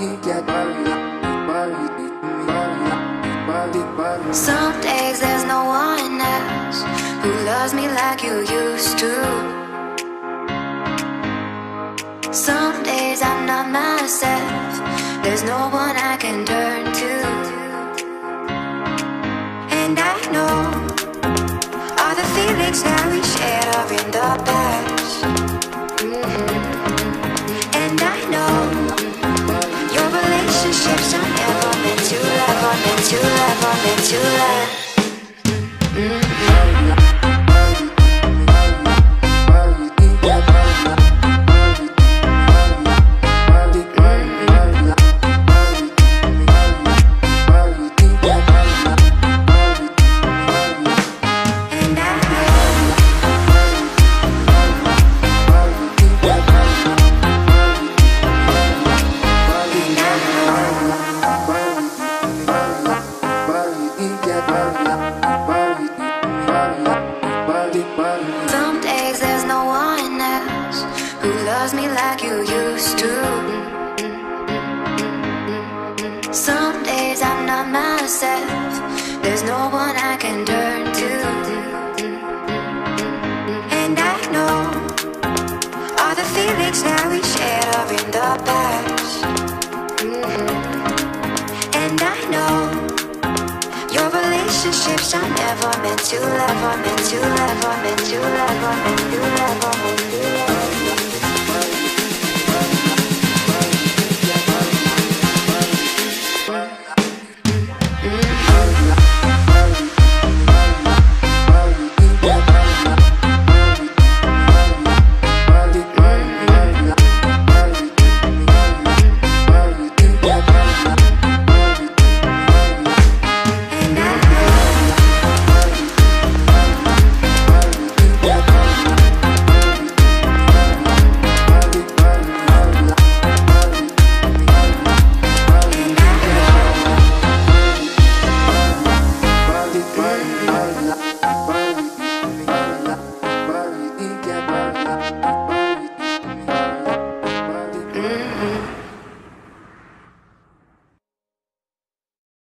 Some days there's no one else who loves me like you used to. Some days I'm not myself, there's no one I can turn to. And I know all the feelings that we shared are in the past. And I know your relationships are never meant to love, are meant to love, are meant to love. Some days there's no one else who loves me like you used to. Some days I'm not myself, there's no one I can turn to. And I know all the feelings that we shared are in the past. And I know your relationships are never meant to love, are meant to love, are meant to love, are meant to love, are meant to love.